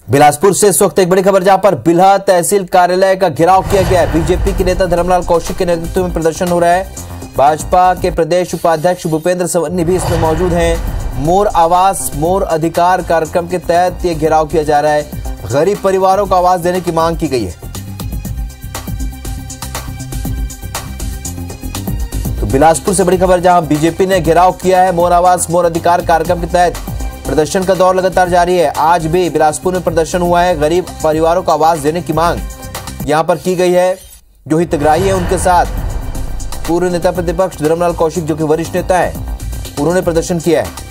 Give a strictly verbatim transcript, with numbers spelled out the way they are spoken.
बिलासपुर से इस वक्त एक बड़ी खबर, जहां पर बिल्हा तहसील कार्यालय का घेराव किया गया है। बीजेपी के नेता धर्मलाल कौशिक के नेतृत्व में प्रदर्शन हो रहा है। भाजपा के प्रदेश उपाध्यक्ष भूपेंद्र सवन्नी भी इसमें मौजूद हैं। मोर आवास मोर अधिकार कार्यक्रम के तहत यह घेराव किया जा रहा है। गरीब परिवारों को आवास देने की मांग की गई है। तो बिलासपुर से बड़ी खबर, जहां बीजेपी ने घेराव किया है। मोर आवास मोर अधिकार कार्यक्रम के तहत प्रदर्शन का दौर लगातार जारी है। आज भी बिलासपुर में प्रदर्शन हुआ है। गरीब परिवारों को आवास देने की मांग यहां पर की गई है। जो हितग्राही है उनके साथ पूर्व नेता प्रतिपक्ष धर्मलाल कौशिक, जो कि वरिष्ठ नेता है, उन्होंने प्रदर्शन किया है।